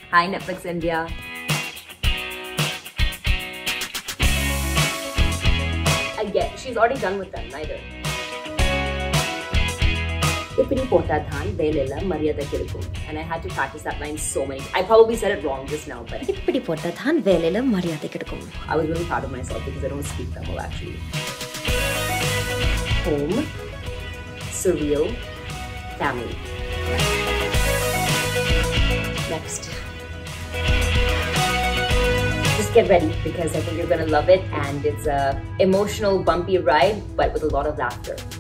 Hi, Netflix India. I get, she's already done with them, neither. Ippidi potathaan velila maryada kirkum. And I had to practice that line so many times. I probably said it wrong just now, but Ippidi potathaan velila maryada kirkum. I was really proud of myself because I don't speak Tamil actually. Home, surreal, family. Next. Just get ready because I think you're gonna love it, and it's a emotional, bumpy ride, but with a lot of laughter.